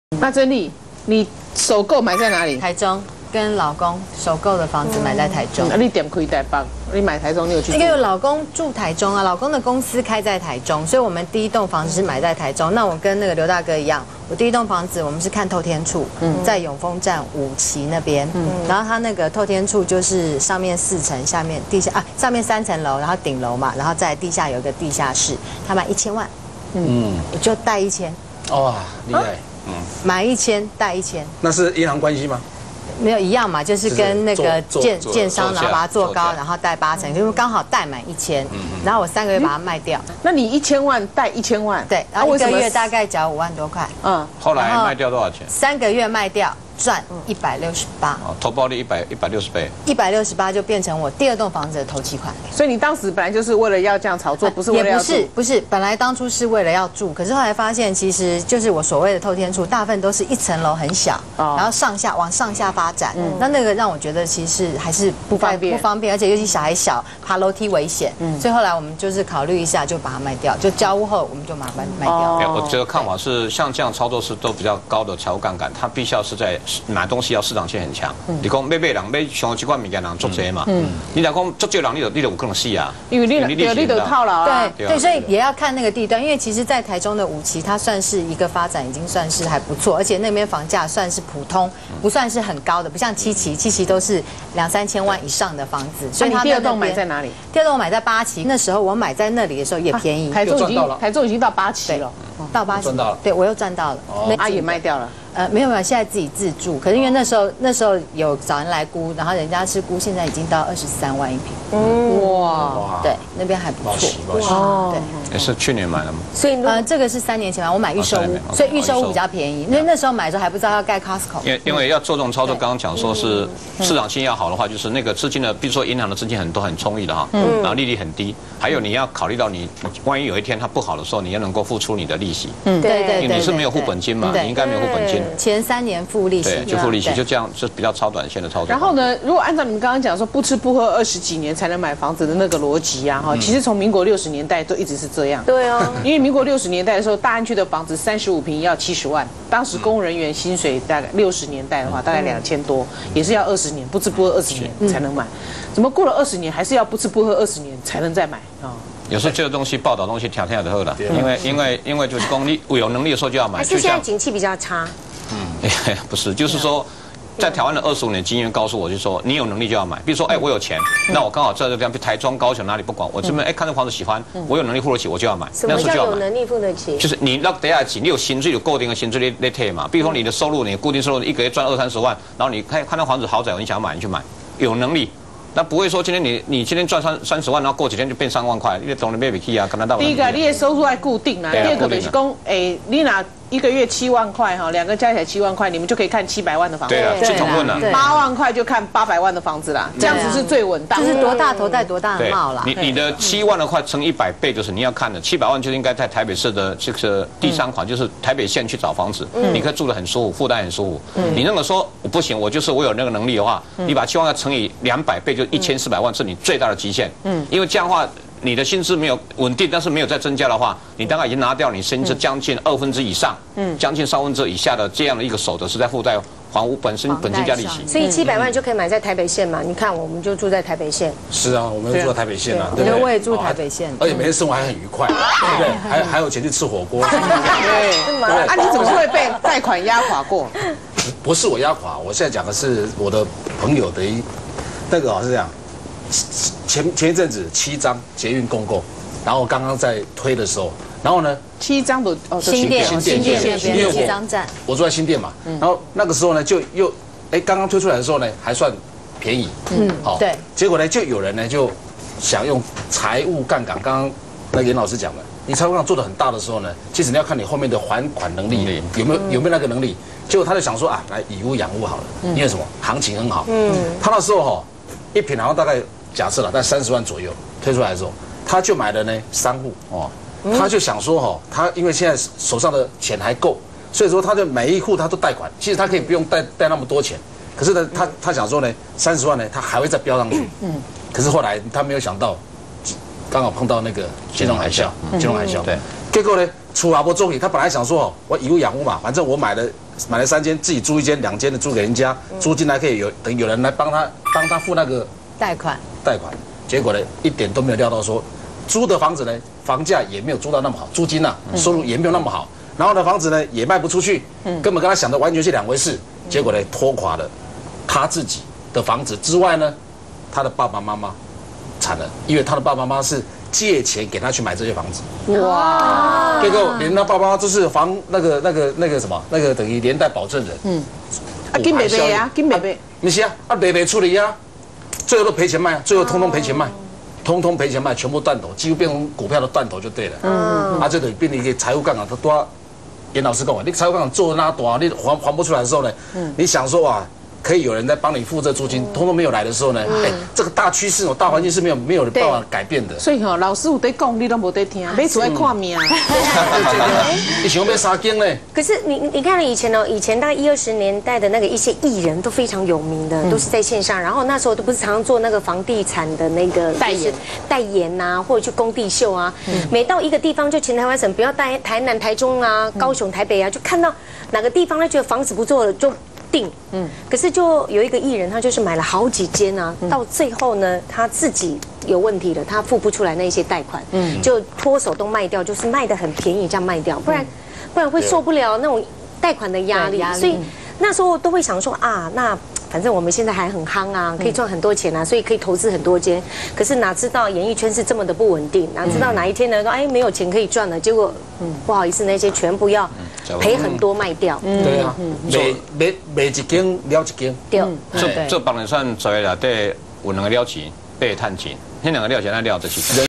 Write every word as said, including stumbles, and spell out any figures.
那珍妮，你首购买在哪里？ 台中。 跟老公首购的房子买在台中， 那、嗯、你点亏台北，你买台中，你有去？ 因为老公住台中啊，老公的公司开在台中，所以我们第一栋房子是买在台中。那我跟那个刘大哥一样，我第一栋房子我们是看透天处，嗯、在永丰站五期那边，嗯、然后它那个透天处就是上面四层，下面地下啊，上面三层楼，然后顶楼嘛，然后在地下有一个地下室，他买一千万，嗯，我就贷一千， 哇，厉害， 嗯，买一千贷一千， 那是银行关系吗？ 没有一样嘛，就是跟那个建建商，然后把它做高，然后贷八成，因为刚好贷满一千，然后我三个月把它卖掉。 那你一千万贷一千万， 对，然后一个月大概缴五万多块。 嗯，后来卖掉多少钱？ 三个月卖掉赚一百六十八， 哦，投报率一百一百六十倍， 一百六十八就变成我第二栋房子的头期款。 所以你当时本来就是为了要这样炒作，不是为了要住？ 也不是，不是，本来当初是为了要住，可是后来发现其实就是我所谓的透天处，大部分都是一层楼很小，然后上下往上下发展，那那个让我觉得其实还是不方便，不方便，而且尤其小孩小，爬楼梯危险，所以后来我们就是考虑一下，就把它卖掉，就交屋后我们就把它卖掉。 我觉得看法是像这样操作是都比较高的财务杠杆，它必须要是在买东西要市场性很强。你讲买买人买上几款物件人做这嘛，你讲讲做这人你就你就有可能死啊， 因为你你你得套牢啊。 对对，所以也要看那个地段，因为其实，在台中的五期，它算是一个发展已经算是还不错，而且那边房价算是普通，不算是很高的，不像七期，七期都是两三千万以上的房子。 所以你第二栋买在哪里？ 第二栋我买在八期，那时候我买在那里的时候也便宜， 台中已经台中已经到八期了， 到八期赚到了， 对我又赚到了， 阿也卖掉了。 呃，没有没有，现在自己自住，可是因为那时候那时候有找人来估，然后人家是估现在已经到二十三万一平， 嗯，哇， 对，那边还不错， 哇，对，也是去年买的吗？ 所以呃，这个是三年前买，我买预售屋，所以预售屋比较便宜，因为那时候买的时候还不知道要盖 Costco， 因为因为要做这种操作，刚刚讲说是市场性要好的话，就是那个资金的，比如说银行的资金很多很充裕的哈，然后利率很低，还有你要考虑到你万一有一天它不好的时候，你要能够付出你的利息， 嗯，对对对， 你是没有付本金嘛，你应该没有付本金。 前三年付利息， 对，就付利息，就这样，是比较超短线的操作。 然后呢，如果按照你们刚刚讲说不吃不喝二十几年才能买房子的那个逻辑啊，哈，其实从民国六十年代都一直是这样。 对啊， 因为民国六十年代的时候，大安区的房子三十五平要七十万，当时公务人员薪水大概六十年代的话大概两千多，也是要二十年不吃不喝二十年才能买。怎么过了二十年还是要不吃不喝二十年才能再买啊？ 有时候这个东西报道东西听听就好了，因为因为因为就是讲你有能力的时候就要买。 还是现在景气比较差？ 嗯，不是，就是说，在台湾的二十五年经验告诉我，就是说你有能力就要买。比如说，哎，我有钱，那我刚好在这个地方，台中、高雄哪里不管，我这边哎看这房子喜欢，我有能力付得起，我就要买。 什么叫有能力付得起？ 就是你那等下起，你有薪水有固定的薪水你你退嘛。比如说你的收入，你固定收入一个月赚二三十万，然后你看看到房子豪宅，你想要买你去买，有能力。那不会说今天你你今天赚三三十万，然后过几天就变三万块，你懂得买不起啊？跟他到。 第一个，你的收入要固定啦；第二个就是讲，哎，你拿一个月七万块哈，两个加起来七万块，你们就可以看七百万的房子。 对啊，这同论了。 八万块就看八百万的房子啦，这样子是最稳当。 就是多大头戴多大的帽啦。 你你的七万的块乘一百倍，就是你要看的七百万就应该在台北市的这个第三款，就是台北县去找房子，你可以住得很舒服，负担很舒服。你那么说我不行，我就是我有那个能力的话，你把七万块乘以两百倍，就一千四百万是你最大的极限。嗯，因为这样的话。你的薪资没有稳定，但是没有再增加的话，你大概已经拿掉你薪资将近二分之以上，嗯，将近三分之以下的这样的一个手得是在负债还屋本身本金加利息。 所以七百万就可以买在台北县嘛？你看我们就住在台北县。 是啊，我们住在台北县啊，对不对？ 我也住台北县， 而且每天生活还很愉快，对不对？还还有钱去吃火锅。 对，啊，你怎么会被贷款压垮过？ 不是我压垮，我现在讲的是我的朋友的一那个是这样。前前一阵子七张捷运共购，然后刚刚在推的时候，然后呢， 七张的哦，新店新店因为七张站， 我住在新店嘛，然后那个时候呢，就又哎刚刚推出来的时候呢，还算便宜，嗯，好，对，结果呢，就有人呢就想用财务杠杆，刚刚那严老师讲的，你财务杠杆做得很大的时候呢，其实你要看你后面的还款能力有没有有没有那个能力，结果他就想说啊，来以屋养屋好了，因为什么行情很好，嗯，他那时候哈一平好像大概。假设了，在三十万左右推出来的时候，他就买了呢三户哦，他就想说哈，他因为现在手上的钱还够，所以说他就每一户他都贷款，其实他可以不用贷贷那么多钱，可是呢，他他想说呢，三十万呢，他还会再飙上去，嗯，可是后来他没有想到，刚好碰到那个金融海啸，金融海啸，对，结果呢，厝也不中意，他本来想说哦，我以屋养屋嘛，反正我买了买了三间，自己租一间、两间的租给人家，租金还可以有等有人来帮他帮他付那个贷款， 贷款。结果呢，一点都没有料到说，租的房子呢，房价也没有租到那么好，租金呐、啊、收入也没有那么好，然后呢，房子呢也卖不出去，根本跟他想的完全是两回事。结果呢，拖垮了他自己的房子之外呢，他的爸爸妈妈惨了，因为他的爸爸妈妈是借钱给他去买这些房子。哇！结果连他爸爸妈妈都是房那个那个那个什么那个等于连带保证人。嗯。 啊，金妹妹啊，金妹妹。 不是啊，啊妹妹处理啊，最后都赔钱卖啊，最后通通赔钱卖，通通赔钱卖，全部断头，几乎变成股票的断头就对了。嗯。啊，这等于变成一个财务杠杆，他多。严老师跟我，你财务杠杆做那多，你还还不出来的时候呢，嗯、你想说哇，可以有人在帮你付这租金，通通没有来的时候呢，哎、嗯，这个大趋势哦，大环境是没有没有办法改变的。 所以哈、哦，老师有在讲，你都没在听，没出来看命。 你想要三间呢？ 可是你你看以前哦，以前大概一二十年代的那个一些艺人都非常有名的，都是在线上，然后那时候都不是常常做那个房地产的那个代言、 代言呐，或者去工地秀啊。每到一个地方，就全台湾省，不要台台南、台中啊、高雄、台北啊，就看到哪个地方他觉得房子不错了就。定，嗯，可是就有一个艺人，他就是买了好几间啊，到最后呢，他自己有问题了，他付不出来那些贷款，嗯，就脱手都卖掉，就是卖得很便宜这样卖掉，不然不然会受不了那种贷款的压力，所以那时候都会想说啊，那反正我们现在还很夯啊，可以赚很多钱啊，所以可以投资很多间，可是哪知道演艺圈是这么的不稳定，哪知道哪一天呢，说哎没有钱可以赚了，结果嗯不好意思，那些全部要。赔很多卖掉， 嗯，对啊，卖卖卖一间了一间， 对， 这这帮人算做内底有两个了钱，八个赚钱，那两个了钱，那了就是。